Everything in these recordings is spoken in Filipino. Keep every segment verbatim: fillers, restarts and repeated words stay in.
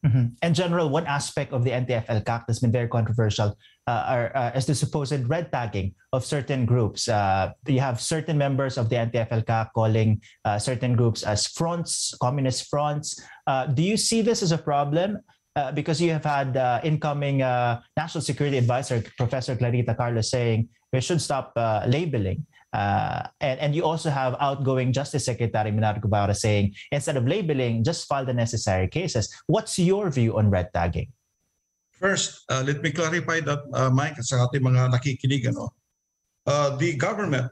Mm-hmm. In general, one aspect of the N T F L C A C that's been very controversial uh, are, uh, is the supposed red tagging of certain groups. Uh, you have certain members of the N T F L C A C calling uh, certain groups as fronts, communist fronts. Uh, do you see this as a problem? Uh, because you have had uh, incoming uh, National Security Advisor, Professor Clarita Carlos, saying we should stop uh, labeling. Uh, and, and you also have outgoing Justice Secretary Menard Guevara saying, instead of labeling, just file the necessary cases. What's your view on red tagging? First, uh, let me clarify that, uh, Mike, sa ating mga nakikinig, ano, uh, the government,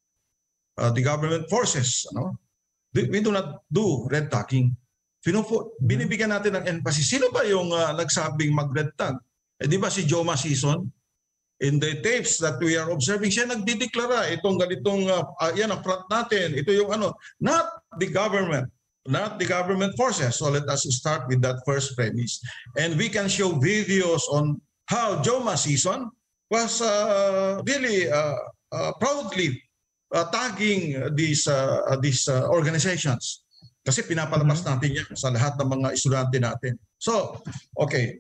uh, the government forces, ano, we do not do red tagging. Pinufo, binibigyan natin ng emphasis. Sino ba yung uh, nagsabing mag-red tag? Eh, di ba si Joma Sison? In the tapes that we are observing, siya nagdideklara itong ganitong, uh, uh, yan ang front natin. Ito yung ano, not the government, not the government forces. So let us start with that first premise. And we can show videos on how Joma Sison was uh, really uh, uh, proudly uh, tagging these, uh, these uh, organizations. Kasi pinapalabas mm-hmm. natin yan sa lahat ng mga estudyante natin. So, okay.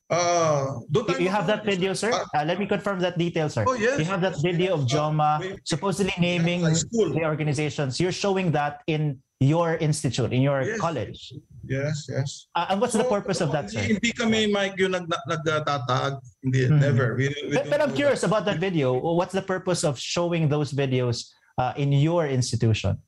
Uh, you have that video, sir? Uh, let me confirm that detail, sir. Oh, yes. You have that video of Joma uh, supposedly naming the organizations. You're showing that in your institute, in your yes. college. Yes, yes. Uh, and what's so, the purpose of that, sir? Hindi kami, Mike, yung nagtatag. Hindi, mm-hmm. never. We, we but, but I'm curious that. about that video. What's the purpose of showing those videos uh, in your institution?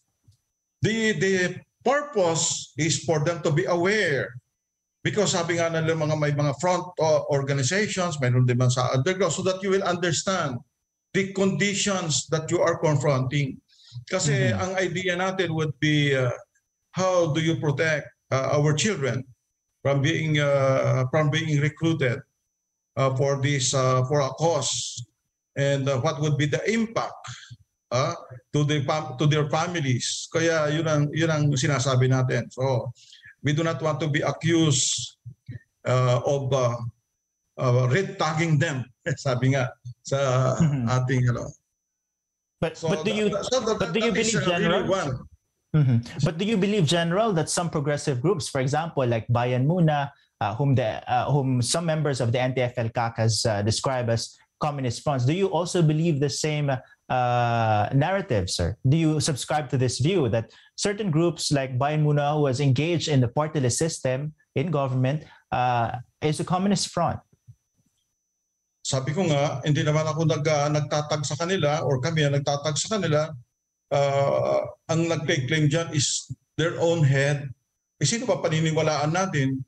The, the purpose is for them to be aware. Because sabi nga nila mga may mga front uh, organizations, mayroon din man sa underground, so that you will understand the conditions that you are confronting. Kasi mm-hmm. ang idea natin would be uh, how do you protect uh, our children from being uh, from being recruited uh, for this uh, for a cause, and uh, what would be the impact uh, to the to their families. Kaya yun ang yun ang sinasabi natin. So we do not want to be accused uh, of uh, uh, red tagging them, sabi nga sa mm-hmm. ating ano. But so but do you that, so that, but do you believe general? Really mm-hmm. But do you believe general that some progressive groups, for example, like Bayan Muna, uh, whom the uh, whom some members of the N T F L C A C has uh, described as communist fronts, do you also believe the same uh, narrative, sir? Do you subscribe to this view that certain groups like Bayan Muna, who was engaged in the partyless system in government, uh, is a communist front? Sabi ko nga, hindi naman ako nag, uh, nagtatag sa kanila or kami ang nagtatag sa kanila. Uh, ang nag-claim dyan is their own head. Eh, sino ba paniniwalaan natin?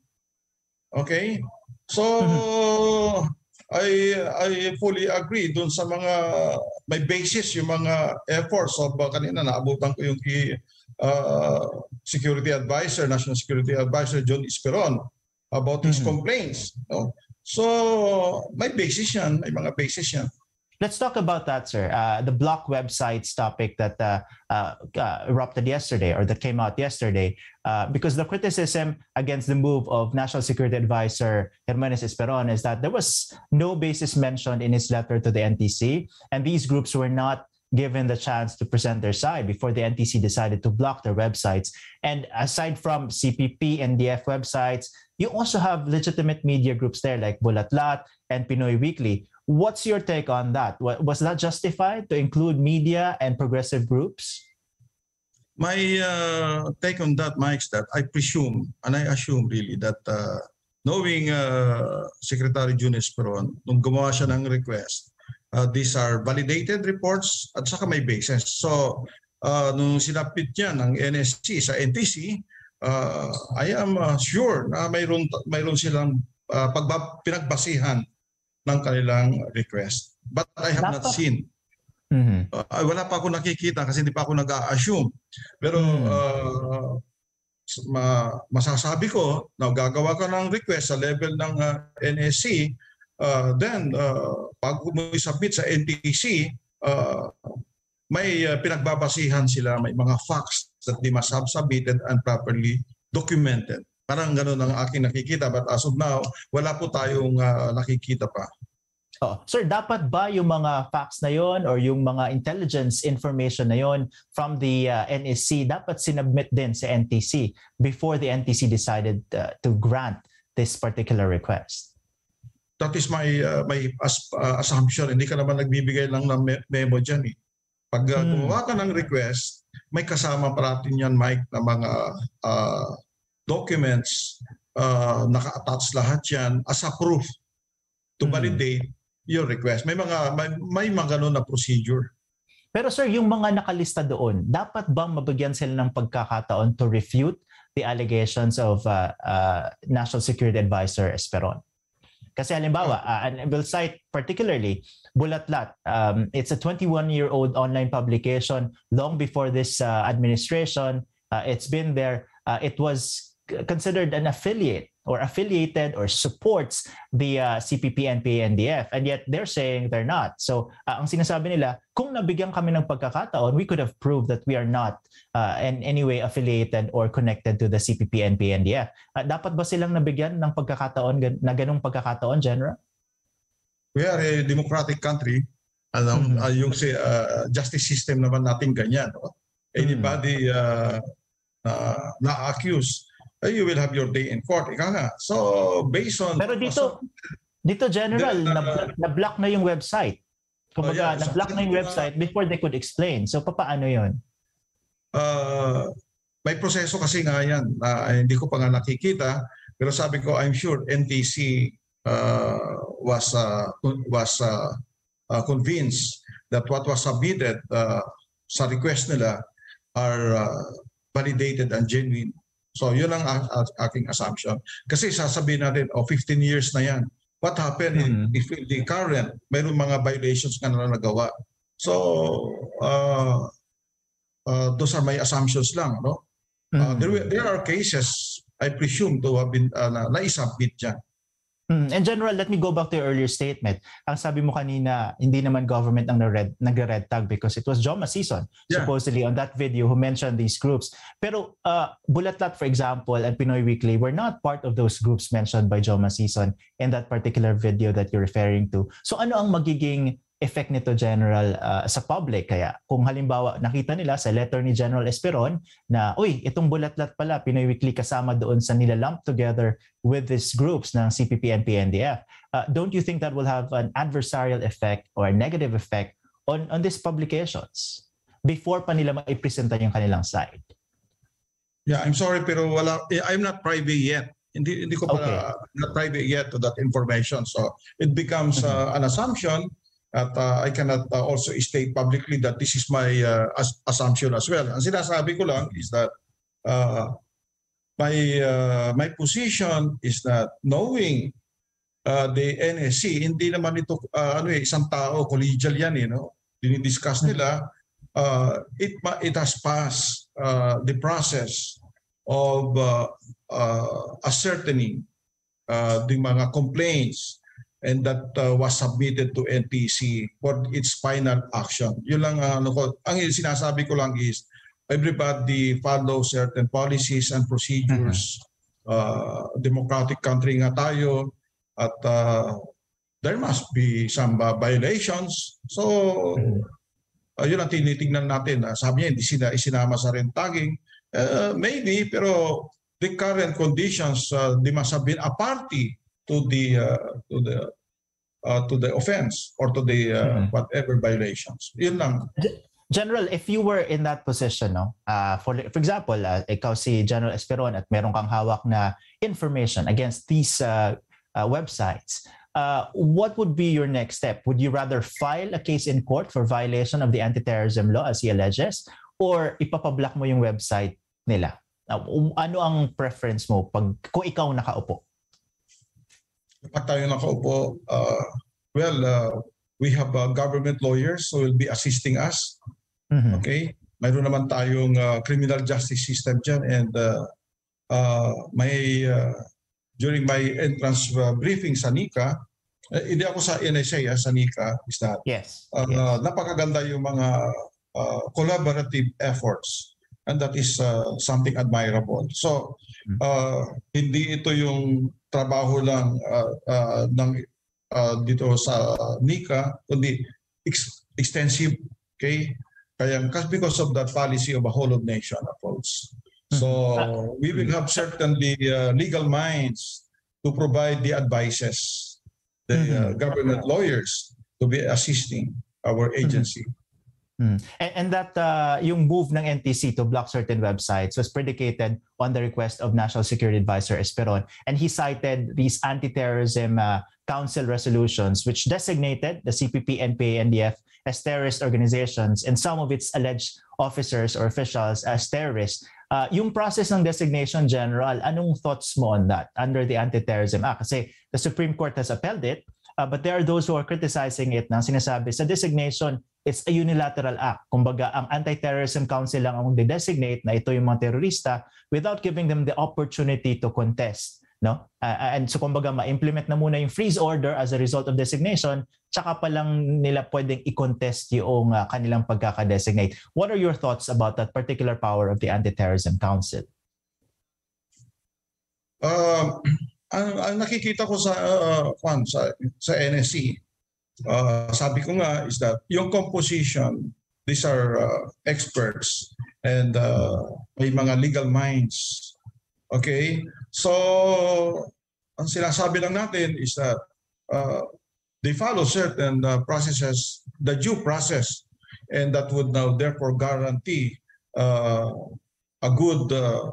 Okay? So, mm-hmm. I I fully agree dun sa mga may basis yung mga efforts of uh, kanina naabutan ko yung key uh, security advisor, National Security Advisor John Esperon about his mm-hmm. complaints. No? So may basis yan, may mga basis yan. Let's talk about that, sir. Uh, the block websites topic that uh, uh, uh, erupted yesterday or that came out yesterday, uh, because the criticism against the move of National Security Advisor Hermanes Esperon is that there was no basis mentioned in his letter to the N T C, and these groups were not given the chance to present their side before the N T C decided to block their websites. And aside from C P P and D F websites, you also have legitimate media groups there like Bulatlat and Pinoy Weekly. What's your take on that? Was that justified to include media and progressive groups? My uh, take on that, Mike, is that I presume, and I assume really, that uh, knowing uh, Secretary Jun Esperon, nung gumawa siya ng request, uh, these are validated reports at saka may basis. So, uh, nung sinapit niya ng N S C sa N T C, uh, I am uh, sure na mayroon, mayroon silang uh, pagbab- pinagbasihan ng kanilang request. But I have not seen. Mm-hmm. Uh, wala pa ako nakikita kasi hindi pa ako nag-a-assume. Pero mm-hmm. uh, ma- masasabi ko na gagawa ka ng request sa level ng uh, N S C, uh, then uh, pag mo submit sa N T C, uh, may uh, pinagbabasihan sila, may mga facts that they must have submitted and properly documented. Parang gano'n ang aking nakikita, but as of now, wala po tayong uh, nakikita pa. Oh, sir, dapat ba yung mga facts na yon or yung mga intelligence information na yon from the uh, N S C dapat sinubmit din sa N T C before the N T C decided uh, to grant this particular request? That is my uh, my as, uh, assumption. Hindi ka naman nagbibigay lang ng me- memo dyan eh. Pag uh, Hmm. gumawa ka ng request, may kasama parating yan, Mike, na mga uh, documents, uh, naka-attach lahat yan as a proof to Hmm. validate your request. May mga may, may mga ganun na procedure. Pero sir, yung mga nakalista doon, dapat bang mabigyan sila ng pagkakataon to refute the allegations of uh, uh, National Security Advisor Esperon? Kasi halimbawa, uh, and we'll cite particularly Bulatlat. Um, it's a twenty-one-year-old online publication long before this uh, administration. Uh, it's been there. Uh, it was considered an affiliate or affiliated or supports the uh, C P P, N P A, N D F, and yet they're saying they're not. So uh, ang sinasabi nila, kung nabigyan kami ng pagkakataon, we could have proved that we are not uh, in any way affiliated or connected to the C P P, N P A, N D F. Uh, dapat ba silang nabigyan ng pagkakataon na ganung pagkakataon, General? We are a democratic country. Alam, Mhm. uh, yung si, uh, justice system naman natin ganyan. No? Anybody uh, uh, na-accuse, uh, you will have your day in court. Ika nga. So, based on... Pero dito, dito General, Then, uh, na- na-block na yung website. Kumbaga, Oh, yeah. na-block na yung website before they could explain. So, papaano yun? Uh, may proseso kasi nga yan na hindi ko pa nga nakikita, pero sabi ko, I'm sure N T C uh, was uh, was uh, uh, convinced that what was submitted uh, sa request nila are uh, validated and genuine. So yun ang a- a- aking assumption. Kasi sasabihin natin, oh, fifteen years na yan. What happened Mhm. in if in the current, mayroong mga violations nga na nagawa. So, uh, uh, those are my assumptions lang. No? Uh, Mhm. there, were- there are cases, I presume, to have been uh, na, na-submit dyan. Mm, And General, let me go back to your earlier statement. Ang sabi mo kanina, hindi naman government ang nag-red, nag-red tag because it was Joma Season, Yeah. supposedly on that video who mentioned these groups. Pero uh, Bulatlat, for example, and Pinoy Weekly were not part of those groups mentioned by Joma Season in that particular video that you're referring to. So ano ang magiging effect nito, General, uh, sa public? Kaya kung halimbawa nakita nila sa letter ni General Esperon na, uy, itong Bulatlat pala, Pinoy Weekly kasama doon sa nilalump together with these groups ng C P P, N P A, N D F, uh, don't you think that will have an adversarial effect or a negative effect on, on these publications before pa nila maipresenta yung kanilang side? Yeah, I'm sorry pero wala I'm not privy yet. Hindi hindi ko pa Okay. not privy yet to that information. So it becomes uh, an assumption at uh, I cannot uh, also state publicly that this is my uh, as- assumption as well. Ang sinasabi ko lang is that uh, my uh, my position is that knowing uh, the N S C, hindi naman ito uh, ano eh, isang tao, collegial yan eh, no? Dinidiscuss nila, uh, it ma- it has passed uh, the process of uh, uh, ascertaining uh, the mga complaints and that uh, was submitted to N T C for its final action. Yun lang uh, ano ko, ang sinasabi ko lang is everybody follow certain policies and procedures. Uh, democratic country nga tayo at uh, there must be some uh, violations. So uh, yun ang tinitingnan natin. Uh, sabi niya hindi sila isinama sa rent tagging. Uh, maybe pero the current conditions uh, they must have been a party to the uh, to the uh, to the offense or to the uh, Mhm. whatever violations. Yun lang. General, if you were in that position, no, uh, for for example, uh, ikaw si General Esperon at meron kang hawak na information against these uh, uh, websites, uh, what would be your next step? Would you rather file a case in court for violation of the anti-terrorism law as he alleges, or ipapablock mo yung website nila? Uh, ano ang preference mo pag kung ikaw nakaupo? Kapag tayo nakaupo, uh, well, uh, we have uh, government lawyers who will be assisting us. Mhm. Okay? Mayroon naman tayong uh, criminal justice system dyan and uh, uh, may uh, during my entrance uh, briefing sa NICA, uh, hindi ako sa N S A, uh, sa NICA, is that Yes. uh, yes. napakaganda yung mga uh, collaborative efforts and that is uh, something admirable. So, uh, hindi ito yung trabaho lang uh, uh, ng uh, dito sa NICA, kundi ex- extensive, okay? Kaya because of that policy of a whole of nation approach. So we will have certainly uh, legal minds to provide the advices, the uh, Mhm. government lawyers to be assisting our agency. Mm. And, and that uh, yung move ng N T C to block certain websites was predicated on the request of National Security Advisor Esperon. And he cited these anti-terrorism uh, council resolutions which designated the C P P, N P A, N D F as terrorist organizations and some of its alleged officers or officials as terrorists. Uh, yung process ng designation, General, anong thoughts mo on that under the Anti-Terrorism Act? Kasi the Supreme Court has upheld it, uh, but there are those who are criticizing it na sinasabi sa designation, it's a unilateral act. Kumbaga, ang Anti-Terrorism Council lang ang de-designate na ito yung mga terorista without giving them the opportunity to contest. No? Uh, and so kumbaga, ma-implement na muna yung freeze order as a result of designation, tsaka pa lang nila pwedeng i-contest yung uh, kanilang pagkaka-designate. What are your thoughts about that particular power of the Anti-Terrorism Council? Uh, ang, ang nakikita ko sa, uh, Juan, sa, sa N S C, Uh, sabi ko nga is that yung composition, these are uh, experts and uh, may mga legal minds. Okay? So, ang sinasabi lang natin is that uh, they follow certain uh, processes, the due process, and that would now therefore guarantee uh, a good uh,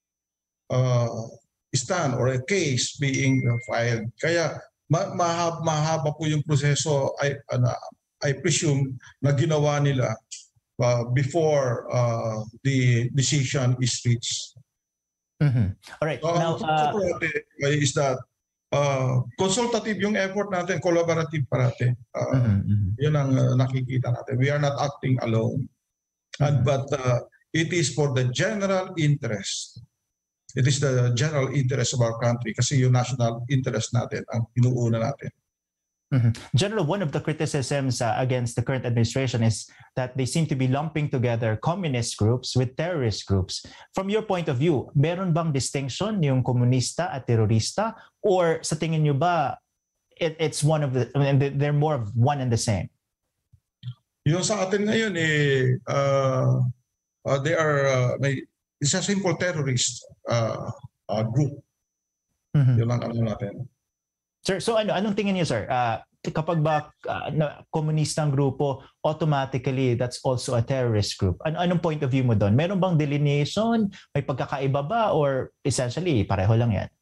uh, stand or a case being filed. Kaya Ma mahaba, mahaba po yung proseso, I, uh, I presume, na ginawa nila uh, before uh, the decision is reached. Mm-hmm. All right. So, now, uh, is that uh, consultative yung effort natin, collaborative parate. Uh, mm-hmm. Yun ang uh, nakikita natin. We are not acting alone. Mm-hmm. And, but uh, it is for the general interest. It is the general interest of our country kasi yung national interest natin ang inuuna natin. Mm-hmm. General, one of the criticisms uh, against the current administration is that they seem to be lumping together communist groups with terrorist groups. From your point of view, meron bang distinction yung komunista at terorista? Or sa tingin nyo ba, it, it's one of the, I mean, they're more of one and the same? Yung sa atin ngayon, eh, uh, uh, they are, uh, may, it's a simple terrorist uh, uh, group. Mm-hmm. Yun lang ano natin. Sir, so ano anong tingin niyo, sir? Uh, kapag ba uh, na, komunistang grupo, automatically that's also a terrorist group. Ano anong point of view mo doon? Meron bang delineation? May pagkakaiba ba or essentially pareho lang yan?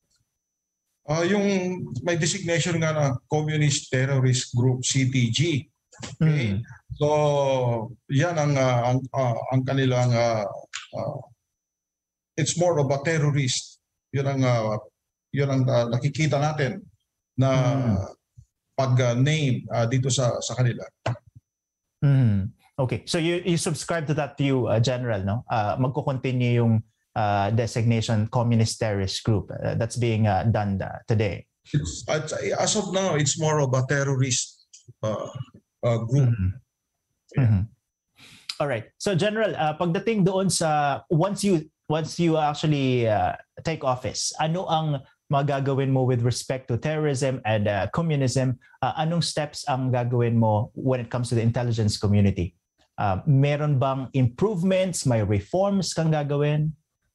Uh, yung may designation nga na Communist Terrorist Group, C T G. Okay? Mm. So, yan ang uh, ang, uh, ang kanilang uh, uh, it's more of a terrorist. Yun ang uh, yun ang uh, nakikita natin na mm. pag-name uh, dito sa sa kanila. Mm. Okay. So you you subscribe to that view, uh, General, no? Uh, magko-continue yung uh, designation Communist Terrorist Group uh, that's being uh, done uh, today. It's, as of now, it's more of a terrorist uh, uh, group. Mm-hmm. Yeah. Mm-hmm. All right. So General, uh, pagdating doon sa once you once you actually uh, take office, ano ang magagawin mo with respect to terrorism and uh, communism? Uh, anong steps ang gagawin mo when it comes to the intelligence community? Uh, meron bang improvements, may reforms kang gagawin?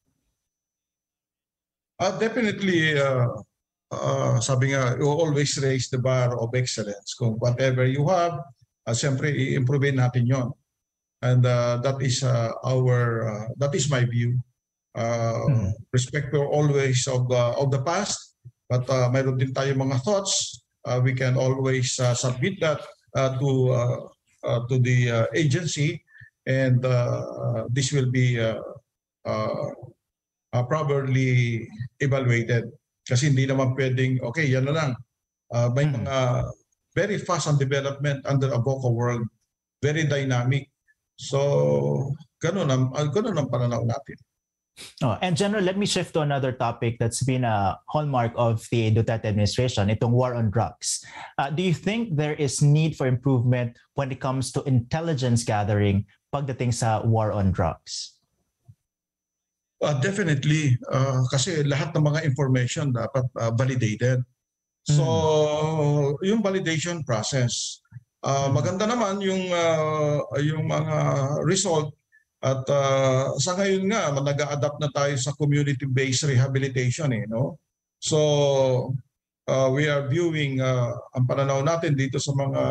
Uh, definitely, uh, uh, sabi nga, you always raise the bar of excellence. Kung whatever you have, uh, siyempre i-improve natin yon. And uh, that is uh, our uh, that is my view. Uh, hmm. Respect for always of uh, of the past, but uh, mayroon din tayo mga thoughts. Uh, we can always uh, submit that uh, to uh, uh, to the uh, agency, and uh, this will be uh, uh, uh, properly evaluated. Kasi hindi naman pwedeng okay yan na lang. Uh, may hmm. mga very fast on development under a VOCA world, very dynamic. So, ganun ang, ganun ang pananaw natin. Oh, and General, let me shift to another topic that's been a hallmark of the Duterte administration, itong war on drugs. Uh, do you think there is need for improvement when it comes to intelligence gathering pagdating sa war on drugs? Uh, definitely. Uh, kasi lahat ng mga information dapat uh, validated. So, mm. yung validation process, Uh, maganda naman yung uh, yung mga result at uh, sa ngayon nga nag-a-adapt na tayo sa community-based rehabilitation eh no. So uh, we are viewing uh, ang pananaw natin dito sa mga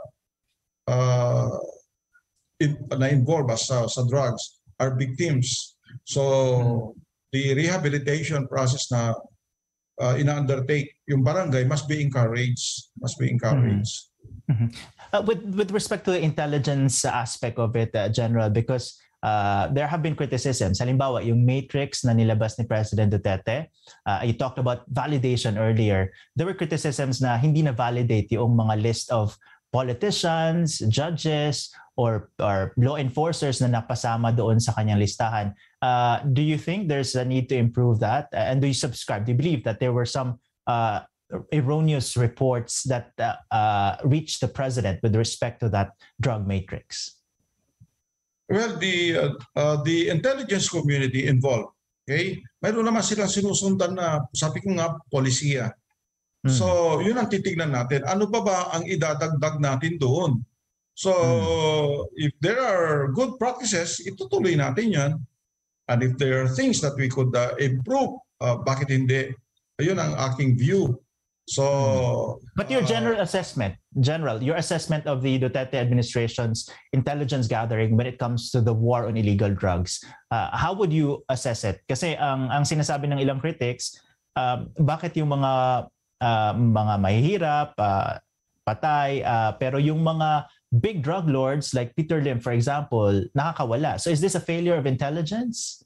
uh, in, na-involve sa, sa drugs are victims. So mm-hmm. the rehabilitation process na uh, ina-undertake yung barangay must be encouraged. Must be encouraged. Mm-hmm. Uh, with, with respect to the intelligence aspect of it, uh, General, because Uh, there have been criticisms. Halimbawa, yung matrix na nilabas ni President Duterte, uh, you talked about validation earlier. There were criticisms na hindi na validate yung mga list of politicians, judges, or, or law enforcers na napasama doon sa kanyang listahan. Uh, do you think there's a need to improve that? And do you subscribe? Do you believe that there were some uh, erroneous reports that uh, uh, reached the President with respect to that drug matrix? Well, the uh, uh, the intelligence community involved, okay? Mayroon naman silang sinusundan na, sabi ko nga, polisiya. Mm. So, yun ang titignan natin. Ano pa ba ang idadagdag natin doon? So, mm. if there are good practices, itutuloy natin yan. And if there are things that we could uh, improve, uh, bakit hindi? Ayun ang aking view. So, but your general uh, assessment, general, your assessment of the Duterte administration's intelligence gathering when it comes to the war on illegal drugs, uh, how would you assess it? Kasi ang ang sinasabi ng ilang critics, uh, bakit yung mga uh, mga mahihirap, uh, patay, uh, pero yung mga big drug lords like Peter Lim, for example, nakakawala. So is this a failure of intelligence?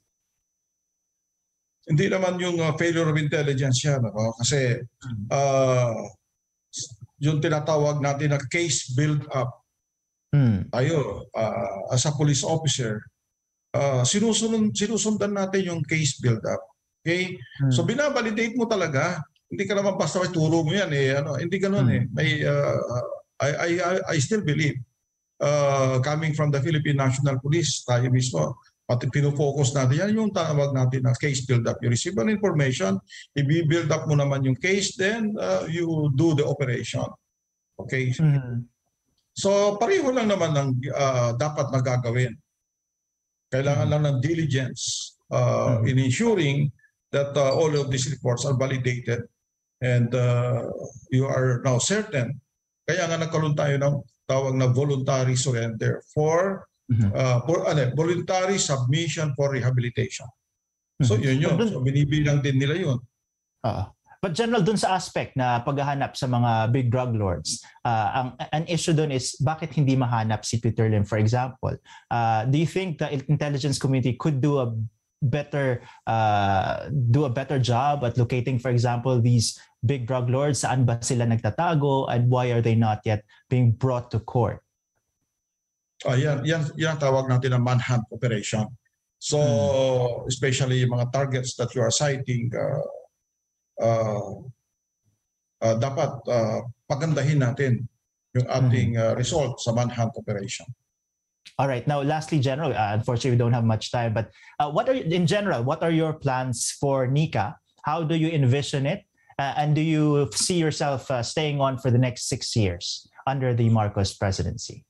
Hindi naman yung uh, failure of intelligence yan. No? Kasi uh, yung tinatawag natin na case build-up. Hmm. Tayo, uh, as a police officer, uh, sinusunod, sinusundan natin yung case build-up. Okay? Hmm. So binabalidate mo talaga. Hindi ka naman basta turo mo yan. Eh. Ano, hindi ganun hmm. eh. May, uh, I, I, I still believe, uh, coming from the Philippine National Police, tayo mismo, pati pinofocus natin yan, yung tawag natin na case build-up. You receive an information, i-build up mo naman yung case, then uh, you do the operation. Okay? Mm-hmm. So pareho lang naman ng uh, dapat na gagawin. Kailangan mm-hmm. lang ng diligence uh, mm-hmm. in ensuring that uh, all of these reports are validated and uh, you are now certain. Kaya nga nagkaroon tayo ng tawag na voluntary surrender for Mm-hmm. Uh, for ano, voluntary submission for rehabilitation. Mm-hmm. So yun yun. So binibilang din nila yun. Uh, but General, dun sa aspect na paghahanap sa mga big drug lords, uh, ang an issue dun is bakit hindi mahanap si Peter Lim, for example? Uh, do you think the intelligence community could do a better uh, do a better job at locating, for example, these big drug lords? Saan ba sila nagtatago and why are they not yet being brought to court? Uh, yan, yan, yan tawag natin na manhunt operation. So, hmm. especially yung mga targets that you are citing, uh, uh, uh, dapat uh, pagandahin natin yung ating uh, result sa manhunt operation. All right. Now, lastly, General, uh, unfortunately, we don't have much time, but uh, what are in general, what are your plans for NICA? How do you envision it? Uh, and do you see yourself uh, staying on for the next six years under the Marcos presidency?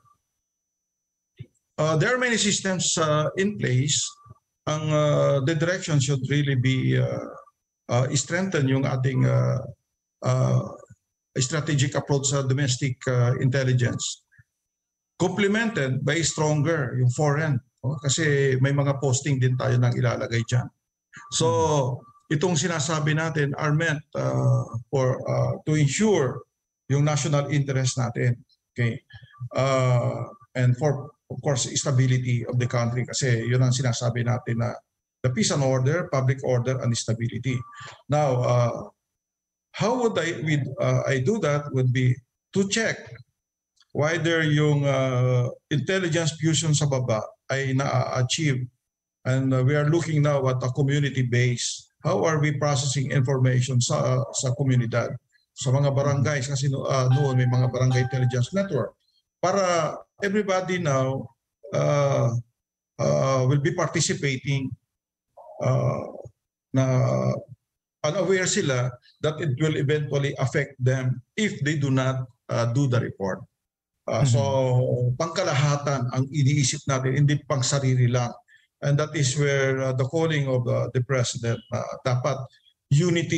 Uh, there are many systems uh, in place. Ang uh, the direction should really be uh, uh, strengthen yung ating uh, uh, strategic approach sa domestic uh, intelligence. Complemented by stronger yung foreign. Oh, kasi may mga posting din tayo nang ilalagay dyan. So itong sinasabi natin are meant uh, for uh, to ensure yung national interest natin. Okay. Uh, and for of course, stability of the country kasi yun ang sinasabi natin na the peace and order, public order, and stability. Now, uh, how would I, with, uh, I do that would be to check whether yung uh, intelligence fusion sa baba ay na-achieve. And uh, we are looking now at a community base. How are we processing information sa, sa komunidad? Sa mga barangays kasi uh, noon may mga barangay intelligence network. Para everybody now uh, uh, will be participating uh, na unaware sila that it will eventually affect them if they do not uh, do the report. Uh, mm-hmm. So pangkalahatan ang iniisip natin, hindi pang sarili lang. And that is where uh, the calling of uh, the President uh, dapat unity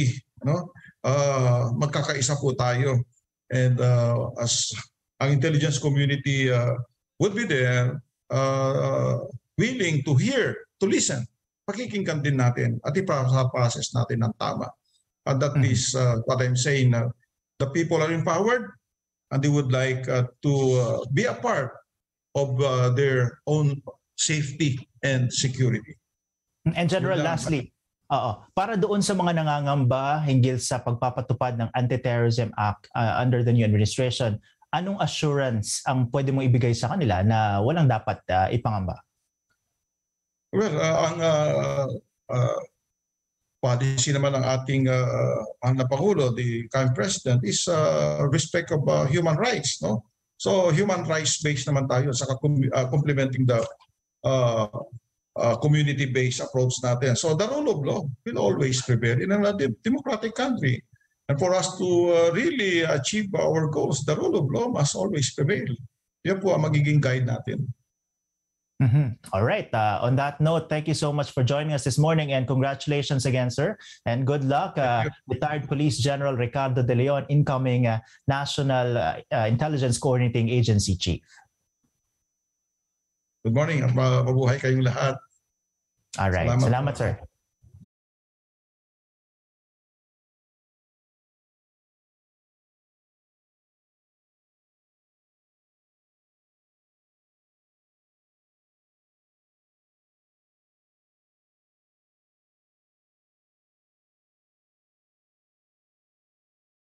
no? Uh, magkakaisa po tayo. And uh, as ang intelligence community uh, would be there, uh, willing to hear, to listen. Pakikinggan din natin at ipa-process natin ng tama. And that mm-hmm. is uh, what I'm saying. Uh, the people are empowered and they would like uh, to uh, be a part of uh, their own safety and security. And General, lastly, oo, para doon sa mga nangangamba hinggil sa pagpapatupad ng Anti-Terrorism Act uh, under the new administration, anong assurance ang pwede mong ibigay sa kanila na walang dapat uh, ipangamba? Well, uh, ang uh, uh, policy naman ng ating uh, ang Pangulo, the current president, is uh, respect of uh, human rights, no? So human rights based naman tayo sa uh, complementing the uh, uh, community-based approach natin. So the rule of law will always prevail in a democratic country. And for us to uh, really achieve our goals, the rule of law must always prevail. Yan po ang magiging guide natin. Mm-hmm. All right. Uh, on that note, thank you so much for joining us this morning and congratulations again, sir. And good luck. Uh, retired Police General Ricardo De Leon, incoming uh, National uh, uh, Intelligence Coordinating Agency Chief. Good morning. Mabuhay kayong lahat. All right. Salamat, Salamat sir.